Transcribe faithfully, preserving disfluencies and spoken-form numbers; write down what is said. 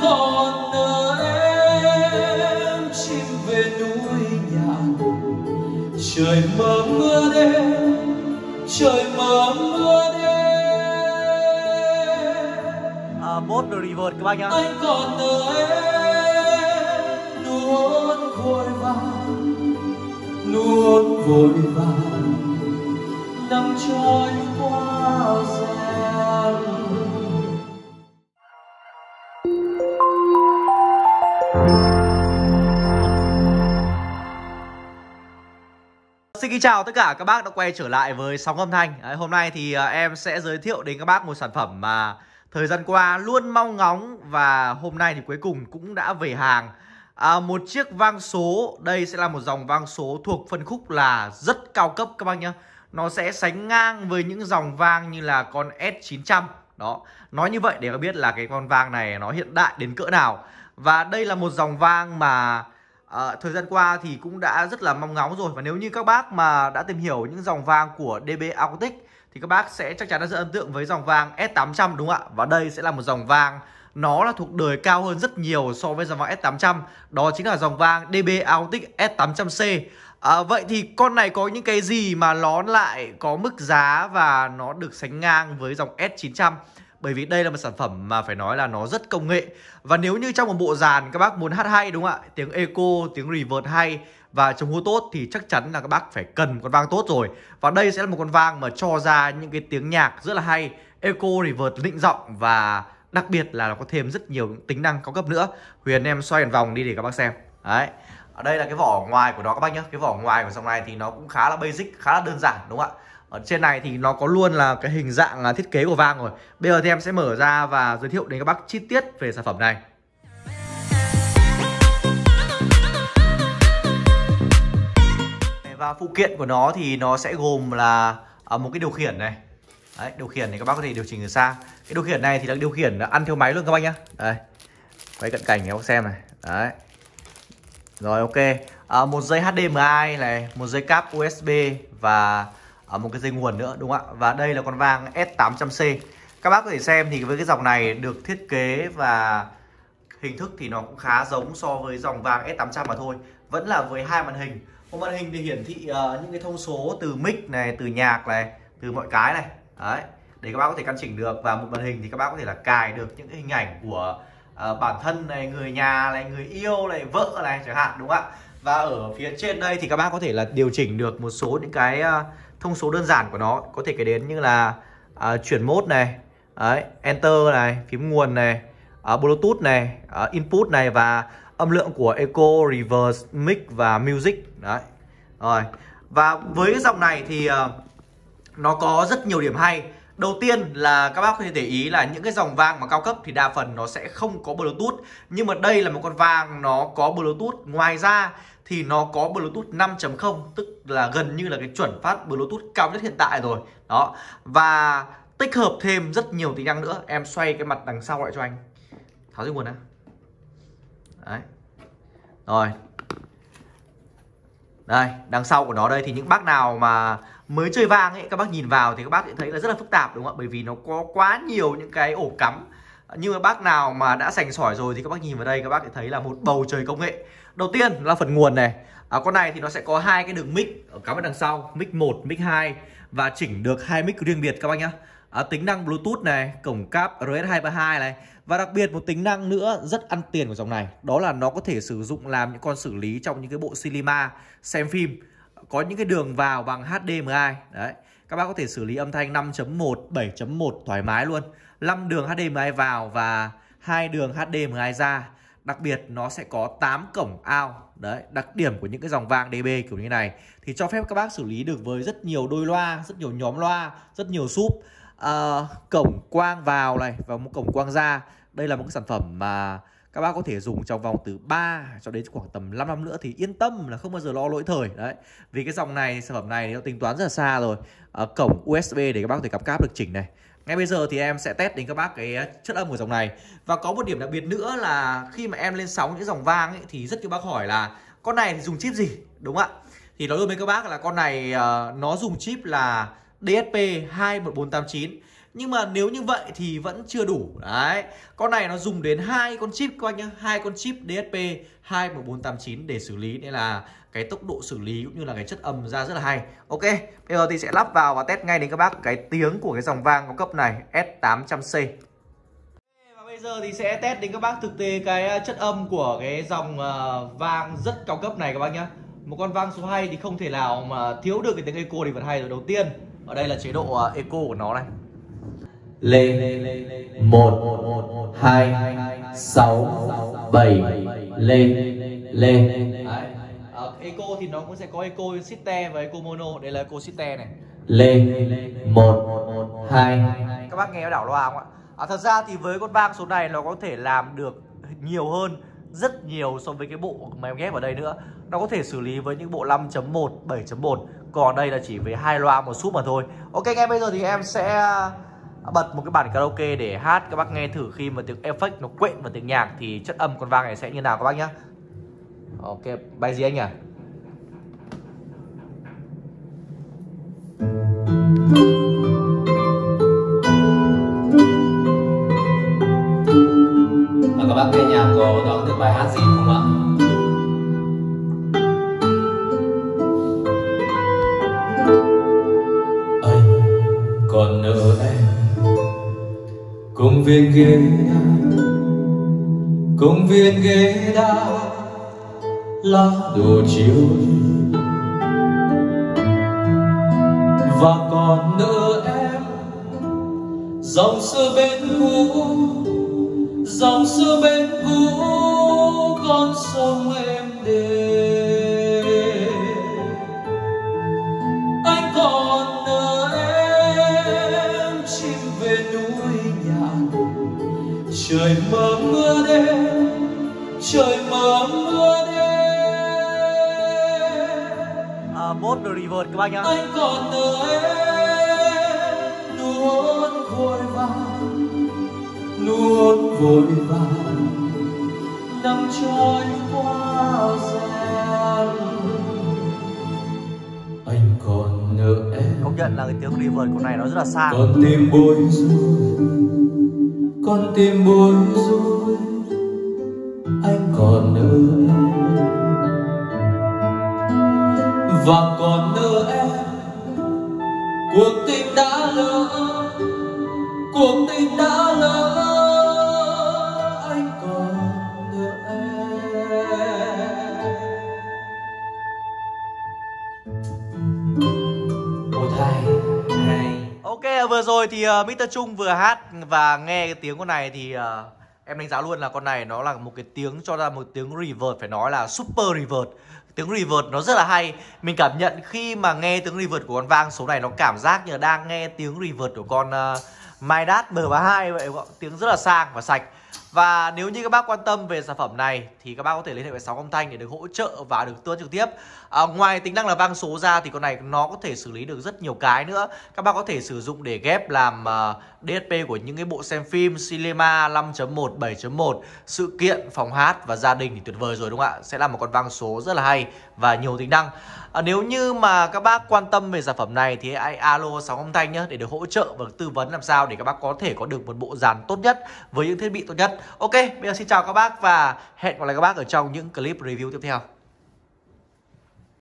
còn nợ em chim về núi nhạn, trời mơ mưa đêm, trời mơ mưa đêm. À, mốt rồi reverse các bác nhá. Anh còn nợ em nuốt vội vàng, nuốt vội vàng năm trôi qua rèm. Xin kính chào tất cả các bác đã quay trở lại với Sóng Âm Thanh. Đấy, hôm nay thì uh, em sẽ giới thiệu đến các bác một sản phẩm mà thời gian qua luôn mong ngóng và hôm nay thì cuối cùng cũng đã về hàng. À, một chiếc vang số, đây sẽ là một dòng vang số thuộc phân khúc là rất cao cấp các bác nhé. Nó sẽ sánh ngang với những dòng vang như là con S chín trăm. Đó, nói như vậy để các biết là cái con vang này nó hiện đại đến cỡ nào. Và đây là một dòng vang mà À, thời gian qua thì cũng đã rất là mong ngóng rồi. Và nếu như các bác mà đã tìm hiểu những dòng vang của đê bê Acoustic thì các bác sẽ chắc chắn đã rất ấn tượng với dòng vang S tám trăm đúng không ạ? Và đây sẽ là một dòng vang nó là thuộc đời cao hơn rất nhiều so với dòng vang S tám trăm. Đó chính là dòng vang đê bê Acoustic S tám trăm C. à, Vậy thì con này có những cái gì mà nó lại có mức giá và nó được sánh ngang với dòng S chín trăm? Bởi vì đây là một sản phẩm mà phải nói là nó rất công nghệ. Và nếu như trong một bộ dàn các bác muốn hát hay đúng không ạ, tiếng echo, tiếng reverb hay và chống hô tốt thì chắc chắn là các bác phải cần con vang tốt rồi. Và đây sẽ là một con vang mà cho ra những cái tiếng nhạc rất là hay, echo, reverb, lịnh giọng và đặc biệt là nó có thêm rất nhiều tính năng cao cấp nữa. Huyền em xoay một vòng đi để các bác xem. Đấy. Ở đây là cái vỏ ngoài của nó các bác nhé. Cái vỏ ngoài của dòng này thì nó cũng khá là basic, khá là đơn giản đúng không ạ? Ở trên này thì nó có luôn là cái hình dạng thiết kế của vang rồi. Bây giờ thì em sẽ mở ra và giới thiệu đến các bác chi tiết về sản phẩm này. Và phụ kiện của nó thì nó sẽ gồm là một cái điều khiển này. Đấy, điều khiển này các bác có thể điều chỉnh từ xa. Cái điều khiển này thì là điều khiển ăn theo máy luôn các bác nhá. Đây, quay cận cảnh các bác xem này. Đấy. Rồi ok. À, một dây hát đê em i này, một dây cáp u ét bê và ở một cái dây nguồn nữa đúng không ạ? Và đây là con vang S tám trăm C. Các bác có thể xem thì với cái dòng này được thiết kế và hình thức thì nó cũng khá giống so với dòng vang S tám trăm mà thôi. Vẫn là với hai màn hình. Một màn hình thì hiển thị uh, những cái thông số từ mic này, từ nhạc này, từ mọi cái này. Đấy, để các bác có thể căn chỉnh được. Và một màn hình thì các bác có thể là cài được những cái hình ảnh của uh, bản thân này, người nhà này, người yêu này, vợ này chẳng hạn đúng không ạ? Và ở phía trên đây thì các bác có thể là điều chỉnh được một số những cái uh, thông số đơn giản của nó, có thể kể đến như là uh, chuyển mode này, đấy, enter này, phím nguồn này, uh, bluetooth này, uh, input này và âm lượng của echo, reverb, mic và music. Đấy. Rồi. Và với cái dòng này thì uh, nó có rất nhiều điểm hay. Đầu tiên là các bác có thể để ý là những cái dòng vang mà cao cấp thì đa phần nó sẽ không có bluetooth. Nhưng mà đây là một con vang nó có bluetooth. Ngoài ra thì nó có bluetooth năm chấm không, tức là gần như là cái chuẩn phát bluetooth cao nhất hiện tại rồi. Đó. Và tích hợp thêm rất nhiều tính năng nữa. Em xoay cái mặt đằng sau lại cho anh. Tháo dây nguồn á. Đấy. Rồi. Đây, đằng sau của nó đây thì những bác nào mà mới chơi vang ấy, các bác nhìn vào thì các bác sẽ thấy là rất là phức tạp đúng không ạ? Bởi vì nó có quá nhiều những cái ổ cắm. Nhưng mà bác nào mà đã sành sỏi rồi thì các bác nhìn vào đây các bác sẽ thấy là một bầu trời công nghệ. Đầu tiên là phần nguồn này. À, con này thì nó sẽ có hai cái đường mic ở cắm ở đằng sau, mic một, mic hai và chỉnh được hai mic riêng biệt các bác nhá. À, tính năng Bluetooth này, cổng cáp R S hai ba hai này và đặc biệt một tính năng nữa rất ăn tiền của dòng này, đó là nó có thể sử dụng làm những con xử lý trong những cái bộ cinema xem phim, có những cái đường vào bằng hát đê em i. Đấy, các bác có thể xử lý âm thanh năm chấm một, bảy chấm một thoải mái luôn, năm đường hát đê em i vào và hai đường hát đê em i ra. Đặc biệt nó sẽ có tám cổng out. Đấy, đặc điểm của những cái dòng vang đê bê kiểu như này thì cho phép các bác xử lý được với rất nhiều đôi loa, rất nhiều nhóm loa, rất nhiều súp. À, cổng quang vào này và một cổng quang ra. Đây là một cái sản phẩm mà các bác có thể dùng trong vòng từ ba cho đến khoảng tầm năm năm nữa thì yên tâm là không bao giờ lo lỗi thời. Đấy, vì cái dòng này, sản phẩm này nó tính toán rất là xa rồi. À, cổng u ét bê để các bác có thể cắm cáp được chỉnh này. Ngay bây giờ thì em sẽ test đến các bác cái chất âm của dòng này. Và có một điểm đặc biệt nữa là khi mà em lên sóng những dòng vang ấy, thì rất nhiều bác hỏi là con này thì dùng chip gì, đúng không ạ? Thì nói luôn với các bác là con này uh, nó dùng chip là đê ét pê hai một bốn tám chín. Nhưng mà nếu như vậy thì vẫn chưa đủ. Đấy, con này nó dùng đến hai con chip các anh nhá, hai con chip đê ét pê hai một bốn tám chín để xử lý, nên là cái tốc độ xử lý cũng như là cái chất âm ra rất là hay. Ok, bây giờ thì sẽ lắp vào và test ngay đến các bác cái tiếng của cái dòng vang cao cấp này S tám trăm C. Và bây giờ thì sẽ test đến các bác thực tế cái chất âm của cái dòng uh, vang rất cao cấp này các bác nhá. Một con vang số hay thì không thể nào mà thiếu được cái tiếng echo thì vẫn hay rồi. Đầu tiên ở đây là chế độ uh, echo của nó này. Lên một hai sáu bảy lên lên. Đấy. À, echo thì nó cũng sẽ có echo sister và echo mono. Đây là echo sister này. Lên một hai. Các bác nghe nó đảo loa không ạ? À, thật ra thì với con vang số này nó có thể làm được nhiều hơn rất nhiều so với cái bộ mà em ghép ở đây nữa. Nó có thể xử lý với những bộ năm chấm một, bảy chấm một. Còn đây là chỉ với hai loa một súp mà thôi. Ok, ngay bây giờ thì em sẽ bật một cái bản karaoke để hát các bác nghe thử khi mà tiếng effect nó quện vào tiếng nhạc thì chất âm con vang này sẽ như nào các bác nhá. Ok, bài gì anh nhỉ? À, các bác nghe nhạc có đoán được bài hát gì không ạ? Anh còn nợ em công viên ghế đá, công viên ghế đá lá đồ chiều, và còn nợ em dòng xưa bên cũ, dòng xưa bên cũ con sông êm đềm. Anh còn nợ em chim về núi nhạn, trời mơ mưa đêm, trời mơ mưa đêm. À, mốt reverb các bác nhá. Anh còn nợ em nuốt vội vàng, nuốt vội vàng năm trôi qua gian. Anh còn nợ em. Công nhận là cái tiếng reverb của này nó rất là sang. Con tim bối rối, con tim bối rối, anh còn nợ em. Và còn nợ em cuộc tình đã lỡ, cuộc tình đã lỡ, anh còn nợ em. Một hai hai. Ok, vừa rồi thì uh, mít tơ Trung vừa hát và nghe cái tiếng con này thì uh, em đánh giá luôn là con này nó là một cái tiếng cho ra một tiếng reverb phải nói là super reverb. Tiếng reverb nó rất là hay. Mình cảm nhận khi mà nghe tiếng reverb của con vang số này nó cảm giác như là đang nghe tiếng reverb của con uh, Midas M ba hai vậy. Tiếng rất là sang và sạch. Và nếu như các bác quan tâm về sản phẩm này thì các bác có thể liên hệ với Sóng Âm Thanh để được hỗ trợ và được tư vấn trực tiếp. À, ngoài tính năng là vang số ra thì con này nó có thể xử lý được rất nhiều cái nữa. Các bác có thể sử dụng để ghép làm uh, đê ét pê của những cái bộ xem phim, cinema năm chấm một, bảy chấm một, sự kiện, phòng hát và gia đình thì tuyệt vời rồi đúng không ạ? Sẽ là một con vang số rất là hay và nhiều tính năng. À, nếu như mà các bác quan tâm về sản phẩm này thì hãy alo Sóng Âm Thanh nhé để được hỗ trợ và tư vấn làm sao để các bác có thể có được một bộ dàn tốt nhất với những thiết bị tốt nhất. Ok, bây giờ xin chào các bác và hẹn gặp lại các bác ở trong những clip review tiếp theo.